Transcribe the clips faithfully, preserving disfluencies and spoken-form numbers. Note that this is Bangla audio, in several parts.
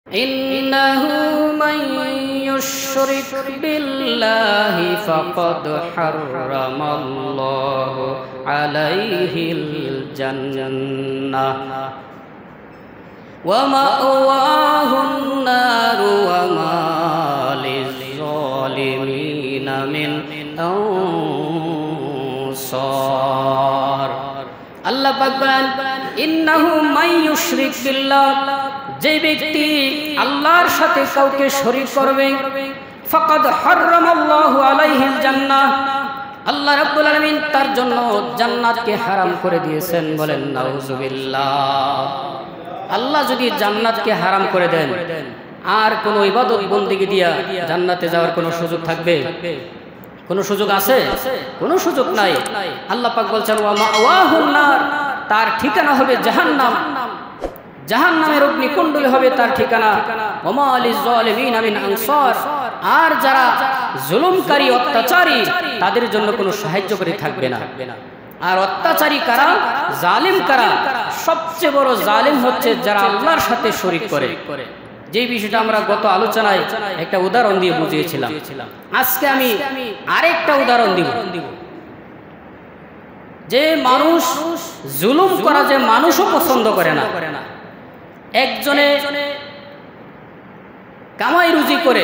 ইন্নাহু মান ইউশরিক বিল্লাহি ফাকাদ হারামাল্লাহু আলাইহিল জান্নাহ ওয়া মাওয়াহুন নারু ওয়া মা লিয-যালিমিনা মিন আনসার। আল্লাহ পাক বলেন, ইন্নাহু মান ইউশরিক বিল্লাহ, যে ব্যক্তি আল্লাহর সাথে কাউকে শরীক করবে, ফাকাদ হারামাল্লাহু আলাইহিল জান্নাহ, আল্লাহ রাব্বুল আলামিন তার জন্য জান্নাতকে হারাম করে দিয়েছেন। বলেন নাউজুবিল্লাহ। আল্লাহ যদি জান্নাতকে হারাম করে দেন, আর কোন ইবাদত বন্দেগী দিয়া জান্নাতে যাওয়ার কোনো সুযোগ থাকবে? কোনো সুযোগ আছে? কোনো সুযোগ নাই। আল্লাহ পাক বলছেন, ওয়া মাওয়াহুন নার, তার ঠিকানা হবে জাহান্নাম, জাহান্নামের অগ্নিকুণ্ডলী হবে তার ঠিকানা। ওয়া মা লিয-যালিমিনা মিন আনসার, আর যারা জুলুমকারী অত্যাচারী তাদের জন্য কোনো সাহায্যকারী থাকবে না। আর অত্যাচারী কারা? জালিম কারা? সবচেয়ে বড় জালিম হচ্ছে যারা আল্লাহর সাথে শরীক করে। যে বিষয়টা আমরা গত আলোচনায় একটা উদাহরণ দিয়ে বুঝিয়েছিলাম, আজকে আমি আরেকটা উদাহরণ দিব। যে মানুষ জুলুম করা, যে মানুষও পছন্দ করে না। একজনে কামাই রুজি করে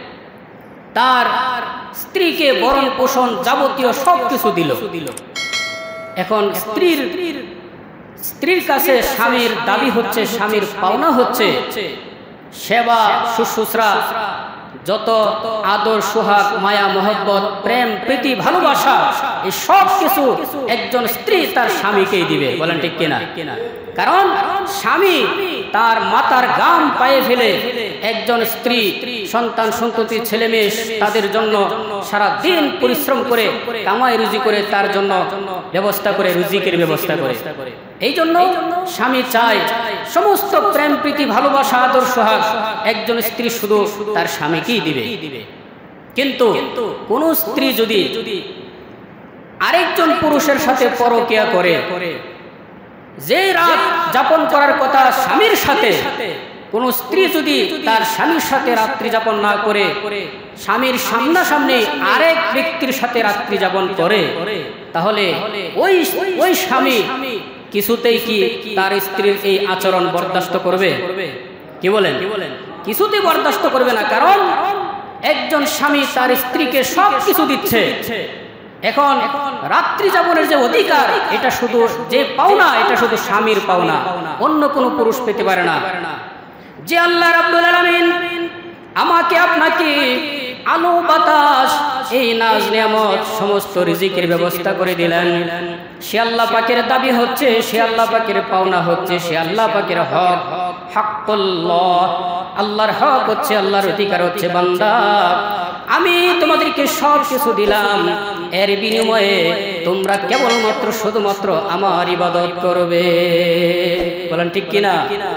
তার স্ত্রীকে ভরণ পোষণ যাবতীয় সব কিছু দিল। এখন স্ত্রীর স্ত্রীর কাছে স্বামীর দাবি হচ্ছে, স্বামীর পাওনা হচ্ছে সেবা শুশ্রূষা, যত আদর সোহাগ মায়া মহব্বত প্রেম প্রীতি ভালোবাসা, এই সব কিছু একজন স্ত্রী তার স্বামীকেই দিবে। বলেন ঠিক কিনা? কারণ স্বামী তার মাতার গাম পায়ে ফেলে একজন স্ত্রী সন্তান সন্ততি ছেলে মেয়ে তাদের জন্য সারা দিন পরিশ্রম করে কামাই রুজি করে তার জন্য ব্যবস্থা করে, রুজিকের ব্যবস্থা করে। এই জন্য স্বামী চায় সমস্ত প্রেম প্রীতি ভালোবাসা আদর সোহাগ একজন স্ত্রী শুধু তার স্বামীকেই দিবে। কিন্তু কোন স্ত্রী যদি আরেকজন পুরুষের সাথে পরকীয়া করে, যে রাত যাপন করার কথা স্বামীর সাথে, কোন স্ত্রী যদি তার স্বামীর সাথে রাত্রি যাপন না করে স্বামীর সামনাসামনি আরেক ব্যক্তির সাথে রাত্রি যাপন করে, তাহলে ওই ওই স্বামী কিছুতেই কি তার স্ত্রীর এই আচরণ বরদাস্ত করবে? কি বলেন? কিছুতেই বরদাস্ত করবে না। কারণ একজন স্বামী তার স্ত্রীকে সব কিছু দিচ্ছে, এখন রাত্রি যাপনের যে অধিকার, এটা শুধু যে পাওনা, এটা শুধু স্বামীর পাওনা, অন্য কোনো পুরুষ পেতে পারে না। যে আল্লাহ রাব্বুল আলামিন আমাকে আপনাকে আলো বাতাস এই নাজ নিয়ামত সমস্ত রিজিকের ব্যবস্থা করে দিলেন, সে আল্লাহ পাকের দাবি হচ্ছে, সে আল্লাহ পাকের পাওনা হচ্ছে, সে আল্লাহ পাকের হক। হাক্কুল্লাহ, আল্লাহর হক হচ্ছে, আল্লাহর অধিকার হচ্ছে, বান্দা আমি তোমাদেরকে সব কিছু দিলাম, এর বিনিময়ে তোমরা কেবলমাত্র শুধুমাত্র আমার ইবাদত করবে। বলেন ঠিক কিনা?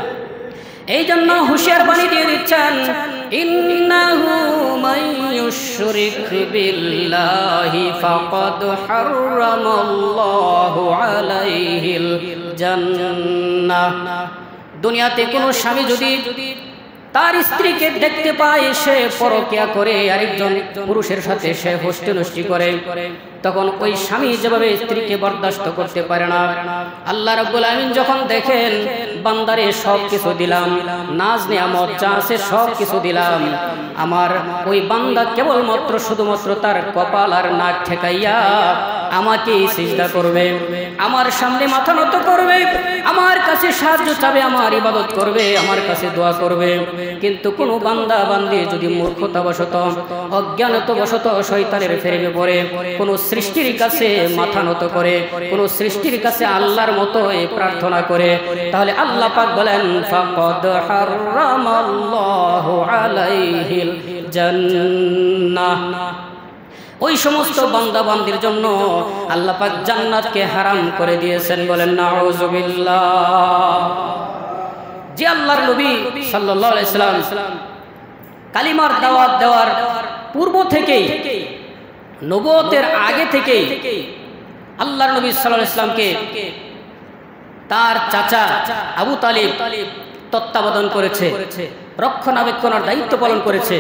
এই জন্য হুঁশিয়ার বাণী দিয়ে দিচ্ছেন, ইন্নাহু মান ইউশরিক বিল্লাহি ফাকাদ হারামাল্লাহু আলাইহিল জান্নাহ। দুনিয়াতে কোনো স্বামী যদি তার স্ত্রীকে দেখতে পায় সে পরকীয়া করে আরেকজন পুরুষের সাথে সে হোস্টে নষ্টি করে, তখন ওই স্বামী যেভাবে স্ত্রীকে বরদাস্ত করতে পারে না, আল্লাহ রাব্বুল আলামিন যখন দেখেন বান্দারে সব কিছু দিলাম, নাজ নিয়ামত যা আছে সব কিছু দিলাম, আমার ওই বান্দা কেবলমাত্র শুধুমাত্র তার কপাল আর নাক ঠেকাইয়া আমাকে সিজদা করবে, আমার সামনে মাথা নত করবে, আমার কাছে সাহায্য চাবে, আমার ইবাদত করবে, আমার কাছে দোয়া করবে। কিন্তু কোনো বান্দা বান্দি যদি মূর্খতাবশত অজ্ঞানতাবশত শয়তানের ফেরেবে পড়ে কোনো সৃষ্টির কাছে মাথা নত করে, কোনো সৃষ্টির কাছে আল্লাহর মতো প্রার্থনা করে, তাহলে আল্লাহ পাক বলেন ফাকাদ হারামাল্লাহু আলাইহিল জান্নাহ। ওই সমস্ত বান্দা বান্দির জন্য আল্লাহ পাক জান্নাতকে হারাম করে দিয়েছেন। বলেন নাউজুবিল্লাহ। যে আল্লাহর নবী সাল্লাল্লাহু আলাইহি সাল্লাম কালিমার দাওয়াত দেওয়ার পূর্ব থেকেই, নবুয়তের আগে থেকেই আল্লাহর নবী সাল্লাল্লাহু আলাইহি সাল্লামকে তার চাচা আবু তালিব তত্ত্বাবধান করেছে। রক্ষণাবেক্ষণের দায়িত্ব পালন করেছে।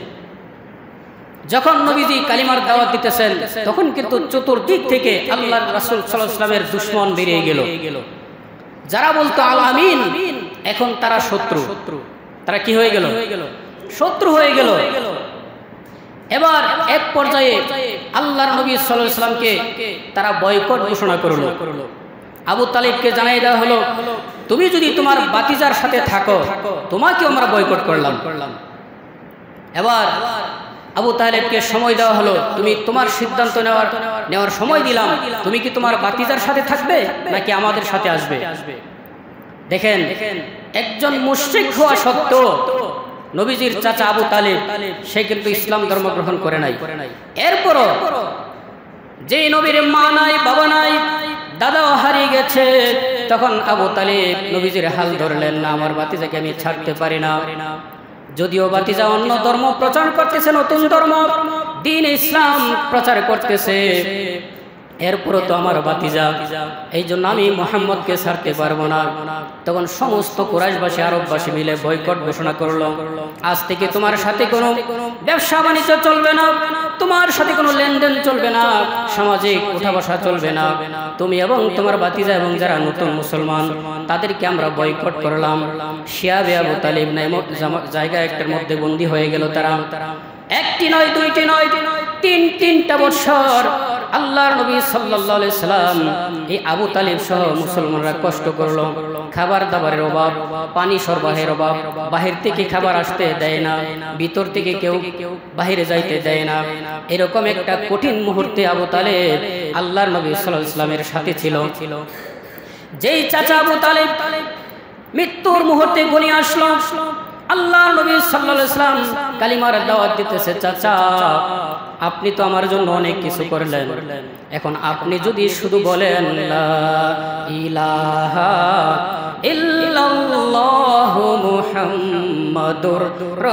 যখন নবীজি কালিমার দাওয়াত দিতেছেন তখন কিন্তু চতুর্দিক থেকে আল্লাহর রাসূল সাল্লাল্লাহু আলাইহি ওয়াসাল্লামের দুশমন বেরিয়ে গেল। যারা বলতো আল আমিন, এখন তারা শত্রু। তারা কি হয়ে গেল? শত্রু হয়ে গেল। এবার এক পর্যায়ে আল্লাহর নবী সাল্লাল্লাহু আলাইহি ওয়াসাল্লামকে তারা বয়কট ঘোষণা করলো। আবু তালিবকে জানাই দেওয়া হলো, তুমি যদি তোমার বাতিজার সাথে থাকো তোমাকে আমরা বয়কট করলাম। এবার আবু তালেবকে সময় দেওয়া হলো, তুমি তোমার সিদ্ধান্ত নেওয়ার নেওয়ার সময় দিলাম, তুমি কি তোমার বাতিজার সাথে থাকবে নাকি আমাদের সাথে আসবে? দেখেন, একজন মুশরিক হওয়া সত্ত্বেও নবীজির চাচা আবু তালেব সে কিন্তু ইসলাম ধর্ম গ্রহণ করে নাই। এরপরও যে নবীর মা নাই, বাবা নাই, দাদাও হারিয়ে গেছে, তখন আবু তালেব নবীজির হাল ধরলেন না, আমার বাতিজাকে আমি ছাড়তে পারি না। যদিও বাতিজা অন্য ধর্ম প্রচার করতেছে, নতুন ধর্ম দ্বীন ইসলাম প্রচার করতেছে, এরপরও তো আমার বাতিজা, এই জন্য আমি মুহাম্মদকে ছাড়তে পারবো না। তখন সমস্ত কুরাইশবাসী, আরববাসী মিলে বয়কট ঘোষণা করলো, আজ থেকে তোমার সাথে কোনো ব্যবসা বাণিজ্য চলবে না, তোমার সাথে কোনো লেনদেন চলবে না, সামাজিক উঠা বসা চলবে না, তুমি এবং তোমার বাতিজা এবং যারা নতুন মুসলমান তাদেরকে আমরা বয়কট করলাম। শিয়াবে আবু তালিব নামক জায়গা একটার মধ্যে বন্দী হয়ে গেল তারা। একটি নয়, দুইটি নয়, তিন তিনটা বছর আল্লাহর নবী সাল্লাল্লাহু আলাইহি সাল্লাম এই আবু তালিব সহ মুসলমানরা কষ্ট করলো। খাবার দাবারের অভাব, পানি সরবরাহের অভাব, বাহির থেকে খাবার আসতে দেয় না, ভিতর থেকে কেউ বাহিরে যাইতে দেয় না। এরকম একটা কঠিন মুহূর্তে আবু তালেব আল্লাহর নবী সাল্লাল্লাহু আলাইহি সাল্লামের সাথে ছিল। যেই চাচা আবু তালেব মৃত্যুর মুহূর্তে ঘনিয়ে আসলো, আল্লাহ নবী সাল্লাল্লাহু আলাইহি ওয়াসাল্লাম কালিমার দাওয়াত দিতেছে, চাচা আপনি তো আমার জন্য অনেক কিছু করলেন, এখন আপনি যদি শুধু বলেন লা ইলাহা ইল্লাল্লাহু মুহাম্মাদুর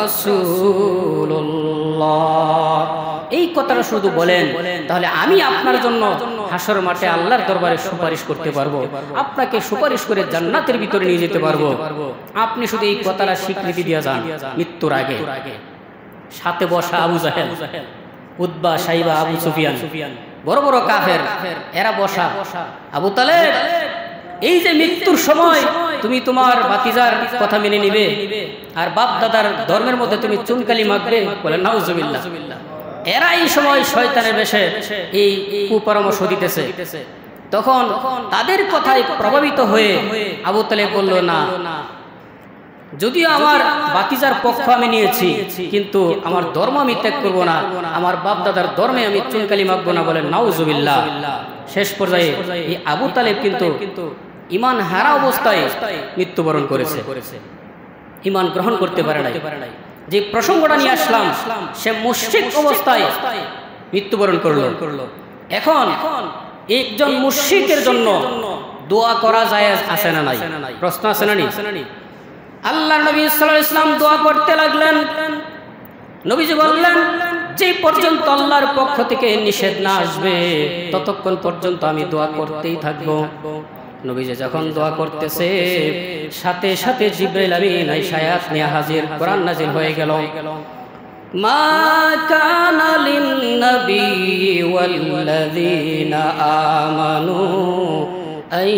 রাসূলুল্লাহ, এই কথাটা শুধু বলেন, তাহলে আমি আপনার জন্য হাসর মাঠে আল্লাহর দরবারে সুপারিশ করতে পারবো, আপনাকে সুপারিশ করে জান্নাতের ভিতরে নিয়ে যেতে পারবো। আপনি শুধু এই কথাটা স্বীকৃতি দিয়ে যান মৃত্যুর আগে। সাথে বসা আবু জাহেল, উতবা, সাইবা, আবু সুফিয়ান, বড় বড় কাফের, এরা বসা। আবু তালেব, এই যে মৃত্যুর সময় তুমি তোমার বাতিজার কথা মেনে নিবে আর বাপ দাদার ধর্মের মধ্যে তুমি চুনকালি মাখবে, বলেন নাউজুবিল্লাহ। এরা এই সময় শয়তানের বেশে এই কুপরামর্শ দিতেছে। তখন তাদের কথায় প্রভাবিত হয়ে আবু তালেব বলল, না, যদিও আমার বাতিজার পক্ষ আমি নিয়েছি, কিন্তু আমার ধর্ম আমি ত্যাগ করবো না, আমার বাপ দাদার ধর্মে আমি চুনকালি মাখবো না, বলেন নাউজুবিল্লাহ। শেষ পর্যায়ে এই আবু তালেব কিন্তু ঈমান হারা অবস্থায় মৃত্যুবরণ করেছে, ঈমান গ্রহণ করতে পারে নাই। যে প্রসঙ্গটা নিয়ে আসলাম, সে মুশরিক অবস্থায় মৃত্যুবরণ করলো। এখন একজন মুশরিকের জন্য দোয়া করা জায়েজ আছে না নাই? প্রশ্ন আছে না? আল্লাহ নবী সাল্লাল্লাহু আলাইহি ওয়াসাল্লাম দোয়া করতে লাগলেন। নবীজি বললেন, যে পর্যন্ত আল্লাহর পক্ষ থেকে নিষেধ না আসবে ততক্ষণ পর্যন্ত আমি দোয়া করতেই থাকবো। নবীজি যখন দোয়া করতেছে, সাথে সাথে জিবরাইল আমিন আয়েশা আয়াত নিয়ে হাজির, কোরআন নাযিল হয়ে গেল। মা কানা লিন নবী ওয়াল্লাযীনা আমানু আন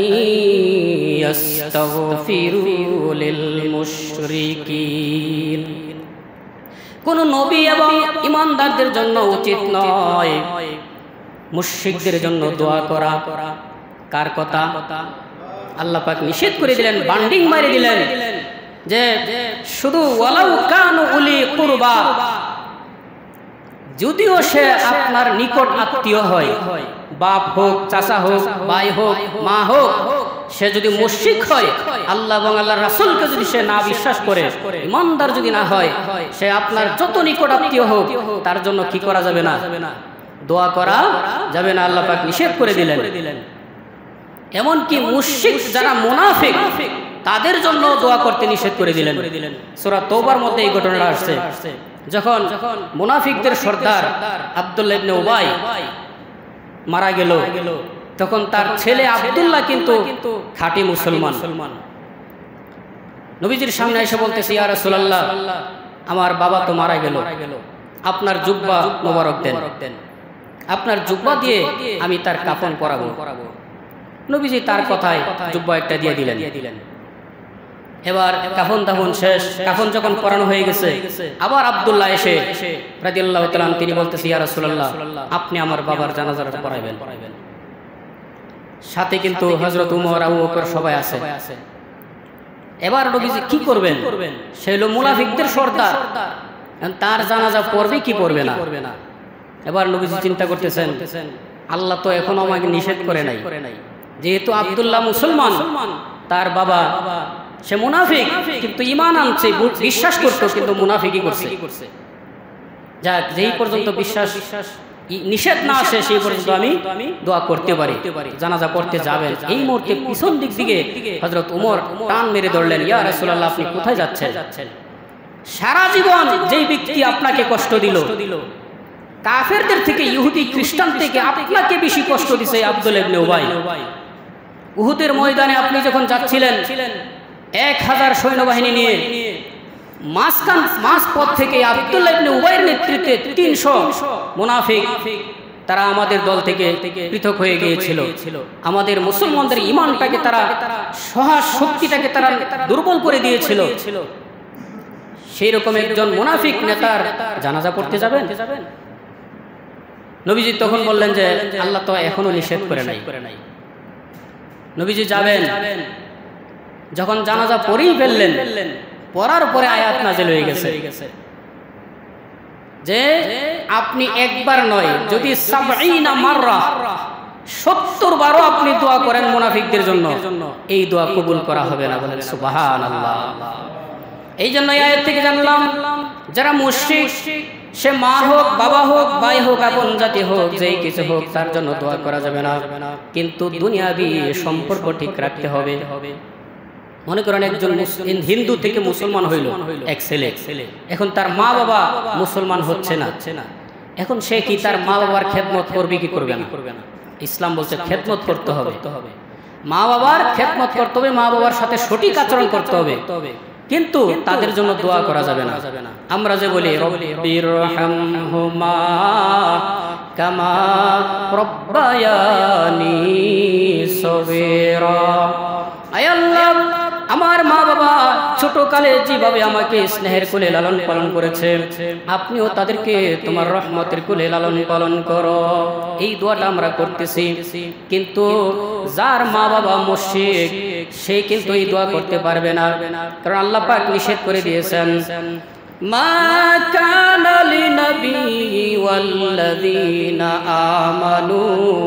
ইস্তাগফিরু লিল মুশরিকিন। কোন নবী এবং ঈমানদারদের জন্য উচিত নয় মুশরিকদের জন্য দোয়া করা। কার কথা? আল্লাহ পাক নিষেধ করে দিলেন, বান্ডিং মারি দিলেন যে শুধু ওয়ালাউ কানু উলি কুরবা, যদিও সে আপনার নিকট আত্মীয় হয়, বাপ হোক, চাচা হোক, ভাই হোক, মা হোক, সে যদি মুশরিক হয়, আল্লাহ এবং আল্লাহর রাসূলকে যদি সে না বিশ্বাস করে, ঈমানদার যদি না হয়, সে আপনার যত নিকট আত্মীয় হোক, তার জন্য কি করা যাবে না? দোয়া করা যাবে না। আল্লাহ পাক নিষেধ করে দিলেন। এমনকি মুশরিক যারা মুনাফিক তাদের জন্য দোয়া করতে নিষেধ করে দিলেন। সূরা তওবার মধ্যে এই ঘটনাটা আসছে। যখন মুনাফিকদের সর্দার আব্দুল্লাহ ইবনে উবাই মারা গেল, তখন তার ছেলে আব্দুল্লাহ কিন্তু খাঁটি মুসলমান। নবীজির সামনে এসে বলতেছে, ইয়া রাসূলুল্লাহ, আমার বাবা তো মারা গেল, আপনার জুব্বা মোবারক দেন, আপনার জুব্বা দিয়ে আমি তার কাফন পরাবো। নবীজি তার কথায় জুব্বা একটা দিয়ে দিলেন। এবার কাফন দাফন শেষ, কাফন যখন পরানো হয়ে গেছে, আবার আব্দুল্লাহ এসে রাদিয়াল্লাহু তাআলা তিনি বলতেছে, ইয়া রাসূলুল্লাহ, আপনি আমার বাবার জানাজাটা পড়াবেন। সাথে কিন্তু হযরত উমর, আবু বকর সবাই আছে। এবার নবীজি কি করবেন? সে হলো মুনাফিকদের সর্দার, তার জানাজা পড়বে কি পড়বে না। এবার নবীজি চিন্তা করতেছেন, আল্লাহ তো এখনো আমাকে নিষেধ করে নাই, যেহেতু আব্দুল্লাহ মুসলমান, তার বাবা সে মুনাফিক, কিন্তু ঈমান আনছে, বিশ্বাস করতো, কিন্তু মুনাফিকই করছে। যাক, যেই পর্যন্ত বিশ্বাস নিষেধ না আসে সেই পর্যন্ত আমি দোয়া করতে পারি, জানাজা পড়তে যাবেন। এই মুহূর্তে পিছন দিক দিকে হযরত উমর টান মেরে ধরলেন, ইয়া রাসূলুল্লাহ, আপনি কোথায় যাচ্ছেন? সারা জীবন যেই ব্যক্তি আপনাকে কষ্ট দিল, কাফেরদের থেকে, ইহুদি খ্রিস্টান থেকে আপনাকে বেশি কষ্ট দিছে আব্দুল্লাহ ইবনে উবাই। উহুদের ময়দানে আপনি যখন যাচ্ছিলেন এক হাজার সৈন্যবাহিনী নিয়ে, মাঝখান মাঝ পথ থেকে আব্দুল্লাহ ইবনে উবাইয়ের নেতৃত্বে তিনশো মুনাফিক তারা আমাদের দল থেকে পৃথক হয়ে গিয়েছিল। আমাদের মুসলমানদের ঈমানটাকে তারা, সহায় শক্তিটাকে তারা দুর্বল করে দিয়েছিল। সেই রকম একজন মুনাফিক নেতার জানাজা পড়তে যাবেন? নবীজি তখন বললেন যে আল্লাহ তো এখনো নিষেধ করে নাই। নবীজি যাবেন, যখন জানাজা পড়েই ফেললেন, পড়ার পরে আয়াত নাযিল হয়ে গেছে যে আপনি একবার নয়, যদি সাবঈনা মাররা, সত্তর বারও আপনি দোয়া করেন মুনাফিকদের জন্য, এই দোয়া কবুল করা হবে না। বলেন সুবহানাল্লাহ। এই জন্য এই আয়াত থেকে জানলাম, যারা মুশরিক, সে মা হোক, বাবা হোক, ভাই হোক, আপন জাতি হোক, যেই কিছু হোক, তার জন্য দোয়া করা যাবে না। কিন্তু দুনিয়াবি সম্পর্ক ঠিক রাখতে হবে। মনে করেন একজন হিন্দু থেকে মুসলমান হইল এক ছেলে, এখন তার মা বাবা মুসলমান হচ্ছে না, এখন সে কি তার মা বাবার খেদমত করবে কি করবে না? ইসলাম বলছে খেদমত করতে হবে, মা বাবার খেদমত করতে হবে, মা বাবার সাথে সঠিক আচরণ করতে হবে, কিন্তু তাদের জন্য দোয়া করা যাবে না। আমরা যে বলি রব্বিরহামহুমা কামা রব্বায়ানি সগীরা, আয় আল্লাহ, আমার মা বাবা ছোটকালে যেভাবে আমাকে স্নেহের কোলে লালন পালন করেছে, আপনিও তাদেরকে তোমার রহমতের কোলে লালন পালন করো। এই দোয়াটা আমরা করতেছি, কিন্তু যার মা বাবা মুশরিক, সে কিন্তু এই দোয়া করতে পারবে না, কারণ আল্লাহ পাক নিষেধ করে দিয়েছেন, মা কানা লিনাবিয়্যি ওয়াল্লাযীনা আমানু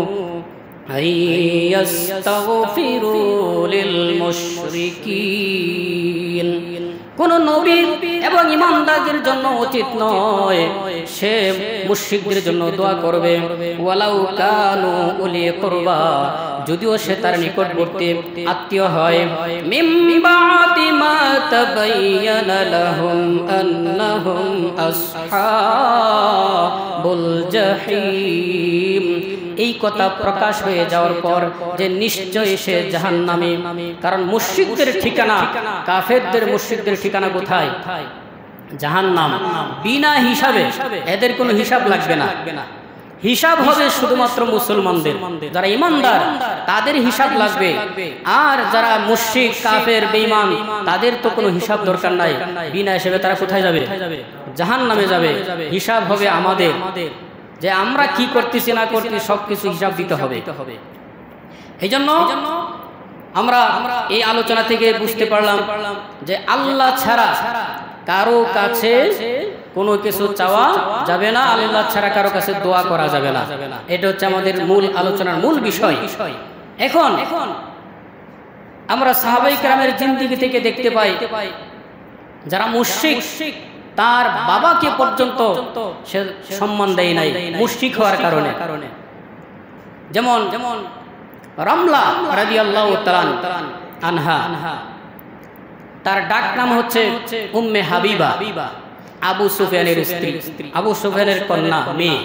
আইয়াস্তাগফিরু লিল মুশরিকিন। কোন নবী এবং ঈমানদারদের জন্য উচিত নয় সে মুশরিকদের জন্য দোয়া করবে, ওয়ালাউ কানু উলি কুরবা, যদিও সে তার নিকটবর্তী আত্মীয় হয়। মিম বাদি মা তাবায়্যানা লাহুম আন্নাহুম আসহাবুল জাহিম, এই কথা প্রকাশ হয়ে যাওয়ার পর যে নিশ্চয় সে জাহান্নামী। কারণ মুশরিকদের ঠিকানা, কাফেরদের মুশরিকদের ঠিকানা কোথায়? জাহান্নাম। বিনা হিসাবে, এদের কোনো হিসাব লাগবে না, হিসাব হবে শুধুমাত্র মুসলমানদের, যারা ঈমানদার তাদের হিসাব লাগবে। আর যারা মুশরিক, কাফের, বেঈমান, তাদের তো কোনো হিসাব দরকার নাই। বিনা হিসাবে তারা কোথায় যাবে? জাহান্নামে যাবে। হিসাব হবে আমাদের, যে আমরা কি করতেছি না করতেছি সবকিছু হিসাব দিতে হবে। এই জন্য আমরা এই আলোচনা থেকে বুঝতে পারলাম যে আল্লাহ ছাড়া কারো কাছে কোনো কিছু চাওয়া যাবে না, আল্লাহ ছাড়া কারো কাছে দোয়া করা যাবে না। এটা হচ্ছে আমাদের মূল আলোচনার মূল বিষয়। এখন আমরা সাহাবায়ে কেরামের জিন্দেগি থেকে দেখতে পাই, যারা মুশরিক, তার বাবাকে পর্যন্ত সে সম্মান দেয় নাই মুশরিক হওয়ার কারণে। যেমন যেমন রামলা রাদিয়াল্লাহু তাআলা আনহা, তার ডাক নাম হচ্ছে উম্মে হাবিবা, আবু সুফিয়ানের স্ত্রী, আবু সুফিয়ানের কন্যা, মেয়ে।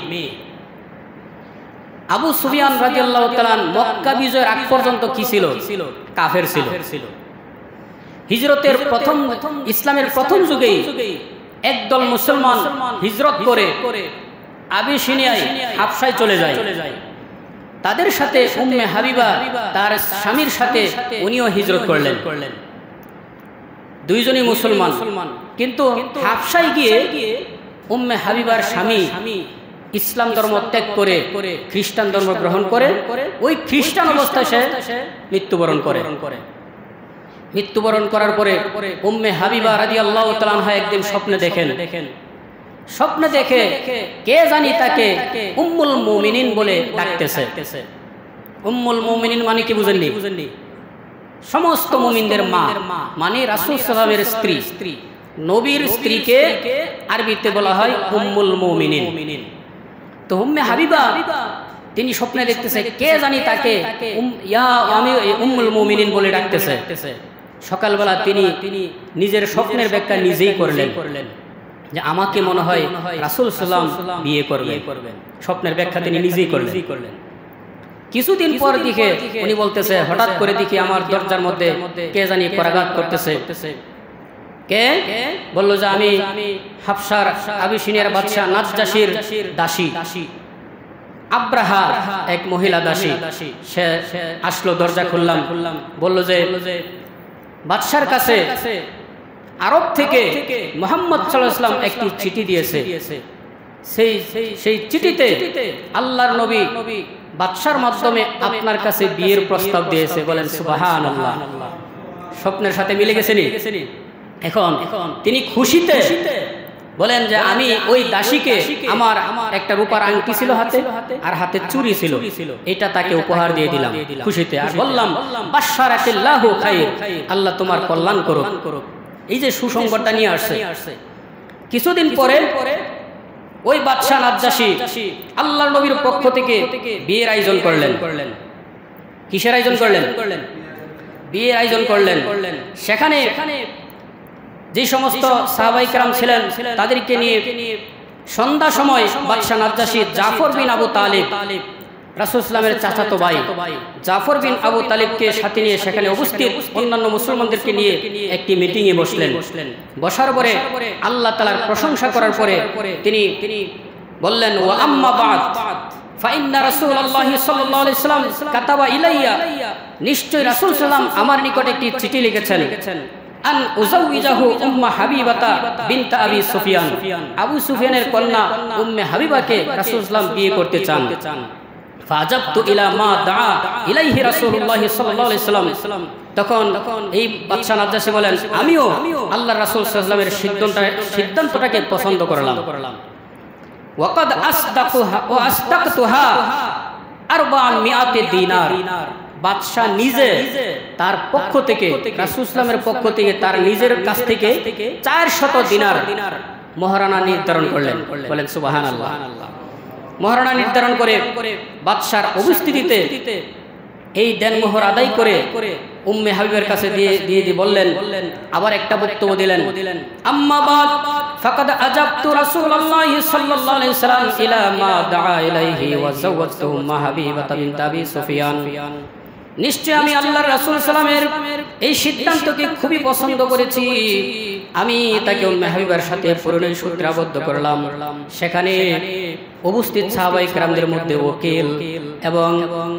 আবু সুফিয়ান রাদিয়াল্লাহু তাআলা মক্কা বিজয়ের আগ পর্যন্ত কি ছিল? কাফের ছিল। হিজরতের প্রথম ইসলামের প্রথম যুগেই একদল মুসলমান হিজরত করে আবিসিনিয়ায় হাবশায় চলে যায়। তাদের সাথে উম্মে হাবিবা তার স্বামীর সাথে উনিও হিজরত করলেন। দুইজনই মুসলমান, কিন্তু হাবশায় গিয়ে উম্মে হাবিবার স্বামী ইসলাম ধর্ম ত্যাগ করে খ্রিস্টান ধর্ম গ্রহণ করে ওই খ্রিস্টান অবস্থায় সে মৃত্যুবরণ করে। মৃত্যুবরণ করার পরে উম্মে হাবিবা রাদিয়াল্লাহু তাআলা আনহা একদিন স্বপ্নে দেখেন স্বপ্নে দেখে কে জানি তাকে উম্মুল মুমিনিন বলে ডাকতেছে। উম্মুল মুমিনিন মানে কি বুঝেননি? সমস্ত মুমিনদের মা, মানে রাসূল সাল্লাল্লাহু আলাইহি ওয়াসাল্লামের স্ত্রী। নবীর স্ত্রীকে আরবিতে বলা হয় উম্মুল মুমিনিন। তো উম্মে হাবিবা তিনি স্বপ্নে দেখতেছে কে জানি তাকে ইয়া আমি উম্মুল মুমিনিন বলে ডাকতেছে। সকালবেলা তিনি নিজের স্বপ্নের ব্যাখ্যা নিজেই করলেন যে আমাকে মনে হয় রাসূল সাল্লাল্লাহু আলাইহি ওয়াসাল্লাম বিয়ে করবেন। স্বপ্নের ব্যাখ্যা তিনি নিজেই করলেন। কিছুদিন পর দিকে উনি বলতেছে হঠাৎ করে দেখি আমার দরজার মধ্যে কে জানি করাঘাত করতেছে। কে বলল যে আমি হাবশার আবিসিনিয়ার বাদশা নাজ্জাশীর দাসী আব্রাহা, এক মহিলা দাসী। সে আসলো, দরজা খুললাম, বলল যে বাদশার কাছে আরব থেকে মুহাম্মদ সাল্লাল্লাহু আলাইহি ওয়াসাল্লাম একটি চিঠি দিয়েছে। সেই সেই চিঠিতে আল্লাহর নবী বাদশার মাধ্যমে আপনার কাছে বিয়ের প্রস্তাব দিয়েছে। বলেন সুবহানাল্লাহ। স্বপ্নের সাথে মিলে গেছে নি? এখন তিনি খুশিতে বলেন যে আমি ওই দাসীকে আমার একটা রূপার আংটি ছিল হাতে আর হাতে চুড়ি ছিল, এটা তাকে উপহার দিয়ে দিলাম খুশিতে। আর বললাম বাশশারাকাল্লাহু খাইর, আল্লাহ তোমার কল্যাণ করুক। এই যে সুসংবাদটা নিয়ে আসছে। কিছুদিন পরে ওই বাদশা নাজ্জাশী আল্লাহর নবীর পক্ষ থেকে বিয়ের আয়োজন করলেন। কিসের আয়োজন করলেন? বিয়ের আয়োজন করলেন। সেখানে যে সমস্ত সাহাবায়ে কেরাম ছিলেন তাদেরকে নিয়ে সন্ধ্যা সময় বাদশা নাজ্জাশী জাফর বিন আবু তালিব, রাসূল সাল্লাল্লাহু আলাইহি ওয়াসাল্লামের চাচাতো ভাই জাফর বিন আবু তালিবকে সাথে নিয়ে সেখানে উপস্থিত অন্যান্য মুসলমানদেরকে নিয়ে একটি মিটিংয়ে বসলেন। বসার পরে আল্লাহ তাআলার প্রশংসা করার পরে তিনি বললেন ওয়া আম্মা বাদ ফাইন্না রাসূলুল্লাহি সাল্লাল্লাহু আলাইহি ওয়াসাল্লাম কাতাবা ইলাইয়া, নিশ্চয় রাসূল সাল্লাল্লাহু আলাইহি ওয়াসাল্লাম আমার নিকটে একটি চিঠি লিখেছেন আন উযাওয়িজাহু উম্মা হাবিবাতা বিনত আবি সুফিয়ান, আবু সুফিয়ানের কন্যা উম্মে হাবিবাকে রাসূল সাল্লাল্লাহু আলাইহি ওয়াসাল্লাম বিয়ে করতে চান। ফাজাবতু ইলা মা দাআ ইলাইহি রাসূলুল্লাহ সাল্লাল্লাহু আলাইহি ওয়াসাল্লাম, তখন এই বাদশা নাজ্জাশী বলেন আমিও আল্লাহর রাসূল সাল্লাল্লাহু আলাইহি ওয়াসাল্লামের সিদ্ধান্তটাকে পছন্দ করলাম। ওয়াকাদ আসদাকুহা ওয়া আস্তাকতুহা আরবা'মিয়াতি দিনার, বাদশা নিজে তার পক্ষ থেকে রাসূল সাল্লামের পক্ষ থেকে তার নিজের কাছ থেকে চারশত দিনার মহারানা নির্ধারণ করলেন। বলেন সুবহানাল্লাহ। মহারানা নির্ধারণ করে বাদশার উপস্থিতিতে এই দেনমোহর আদায় করে উম্মে হাবিবের কাছে দিয়ে দিয়ে দিয়ে বললেন, আবার একটা বক্তব্য দিলেন আম্মা বাদ ফাকাদ আজাবতু রাসূলুল্লাহি সাল্লাল্লাহু আলাইহি ওয়াসাল্লাম ইলা মা দাআ ইলাইহি ওয়া যাওয়াজতু উম্মা হাবিবাতা বিনত আবি সুফিয়ান, নিশ্চয় আমি আল্লাহর রাসূল সাল্লামের এই সিদ্ধান্তকে খুবই পছন্দ করেছি। আমি তাকে উম্মে হাবিবার সাথে পরিণয় সূত্রে আবদ্ধ করলাম। সেখানে উপস্থিত সাহাবায়ে কেরামদের মধ্যে ওকিল এবং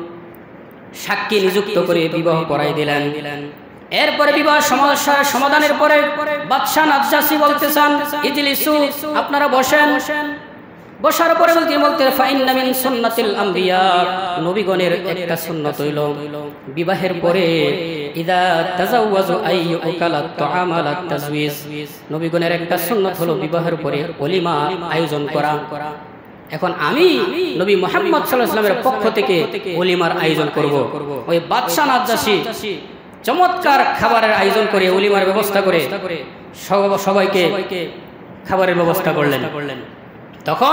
সাক্ষী নিযুক্ত করে বিবাহ পড়াই দিলেন। এরপরে বিবাহ সমস্যার সমাধানের পরে বাদশা নাজ্জাশী বলতে চান ইজলিসু, আপনারা বসেন। বসার পরে বলতে বলতে ফাইন্না মিন সুন্নাতিল আম্বিয়া, নবীগণের একটা সুন্নাত হইল বিবাহের পরে ইদা তাজাওয়াজু আইয়ু উকালাত তুআমালাত তাজওয়িজ, নবীগণের একটা সুন্নাত হলো বিবাহের পরে ওলিমা আয়োজন করা। এখন আমি নবী মুহাম্মদ সাল্লাল্লাহু আলাইহি ওয়াসাল্লামের পক্ষ থেকে ওলিমার আয়োজন করব। ওই বাদশা নাজ্জাশী চমৎকার খাবারের আয়োজন করে ওলিমার ব্যবস্থা করে সবাইকে খাবারের ব্যবস্থা করলেন। তখন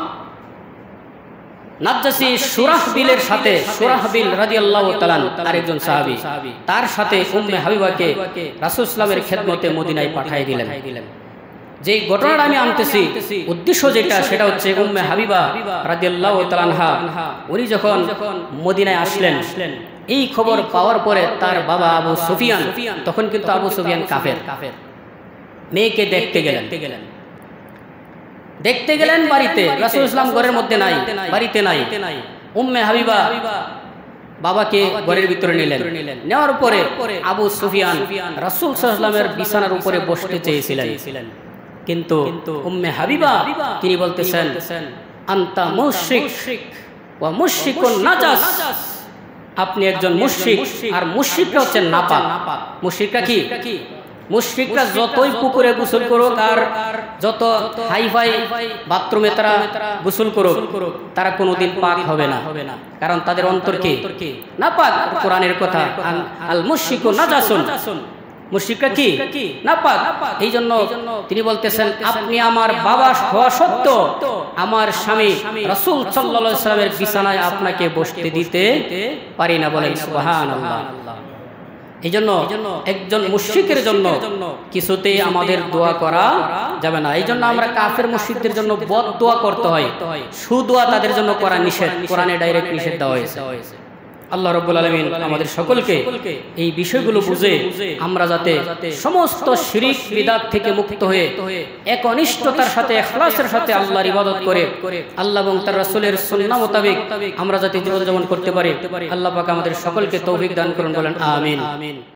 নাজ্জাশী সুরাহবিলের সাথে, সুরাহবিল রাদিয়াল্লাহু তাআলা আরেকজন সাহাবী, তার সাথে উম্মে হাবিবাকে রাসূল সাল্লাল্লাহু আলাইহি খেদমতে মদিনায় পাঠিয়ে দিলেন। যে ঘটনাটা আমি আনতেছি উদ্দেশ্য যেটা সেটা হচ্ছে উম্মে হাবিবা রাদিয়াল্লাহু তাআলা আনহা উনি যখন মদিনায় আসলেন, এই খবর পাওয়ার পরে তার বাবা আবু সুফিয়ান, তখন কিন্তু আবু সুফিয়ান কাফের, মেয়েকে দেখতে গেলেন দেখতে গেলেন বাড়িতে। রাসূল ইসলাম ঘরের মধ্যে নাই, বাড়িতে নাই। উম্মে হাবিবা বাবাকে ঘরের ভিতরে নিলেন। নেওয়ার পরে আবু সুফিয়ান রাসূল সাল্লাল্লাহু আলাইহি ওয়াসাল্লামের বিছানার উপরে বসতে চেয়েছিলেন, কিন্তু উম্মে হাবিবা তিনি বলতেছেন আনতা মুশরিক ওয়া মুশরিকুন নাজাস, আপনি একজন মুশরিক, আর মুশরিকরা হচ্ছেন নাপাক। মুশরিকরা কি? মুশরিকরা যতই পুকুরে গোসল করুক আর যত হাইফাই বাথরুমে তারা গোসল করুক, তারা কোনোদিন পাক হবে না, কারণ তাদের অন্তর কি? নাপাক। কোরআনের কথা, আল মুশরিকু নাজাসুন, মুশরিকরা কি? নাপাক। এই জন্য তিনি বলতেছেন আপনি আমার বাবা হওয়া সত্ত্বেও আমার স্বামী রাসূল সাল্লাল্লাহু আলাইহি ওয়াসাল্লামের বিছানায় আপনাকে বসতে দিতে পারি না। বলেন সুবহানাল্লাহ। এই জন্য একজন মুশরিকের জন্য কিছুতেই আমাদের দোয়া করা যাবে না। এই জন্য আমরা কাফের মুশরিকদের জন্য বদ দোয়া করতে হয়, সুদোয়া তাদের জন্য করা নিষেধ, কোরআনে ডাইরেক্ট নিষেধ দেওয়া হয়েছে। আল্লাহ রাব্বুল আলামিন আমাদের সকলকে এই বিষয়গুলো বুঝে আমরা যাতে সমস্ত শিরক বিদআত থেকে মুক্ত হয়ে একনিষ্ঠতার সাথে ইখলাসের সাথে আল্লাহর ইবাদত করে আল্লাহ এবং তার রাসূলের সুন্নাহ মোতাবেক আমরা যাতে জীবন যাপন করতে পারি, আল্লাহ পাক আমাদের সকলকে তৌফিক দান করুন। বলেন আমিন।